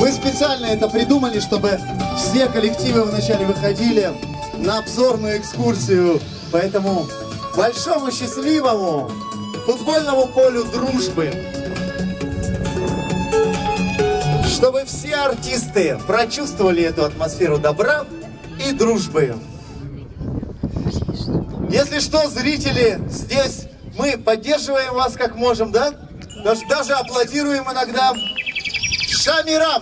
Мы специально это придумали, чтобы все коллективы вначале выходили на обзорную экскурсию по этому большому счастливому футбольному полю дружбы. Чтобы все артисты прочувствовали эту атмосферу добра и дружбы. Если что, зрители, здесь мы поддерживаем вас как можем, да? Даже аплодируем иногда. Шамирам!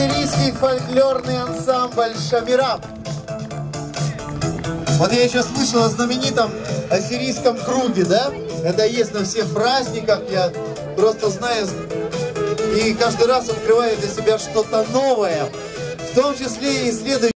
ассирийский фольклорный ансамбль «Шамираб». Вот я еще слышал о знаменитом ассирийском круге, да? Это есть на всех праздниках, я просто знаю. И каждый раз открываю для себя что-то новое. В том числе и исследую